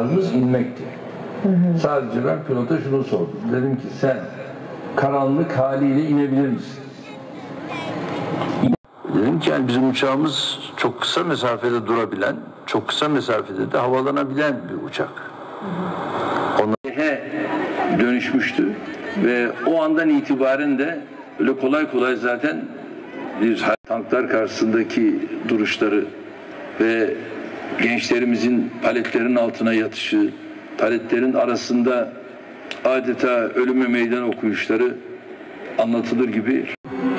kararımız inmekti. Sadece ben pilota şunu sordum. Dedim ki sen karanlık haliyle inebilir misin? Dedim ki yani bizim uçağımız çok kısa mesafede durabilen, çok kısa mesafede de havalanabilen bir uçak. Ondan dönüşmüştü ve o andan itibaren de öyle kolay kolay zaten bir tanklar karşısındaki duruşları ve gençlerimizin paletlerin altına yatışı, paletlerin arasında adeta ölüme meydan okuyuşları anlatılır gibi.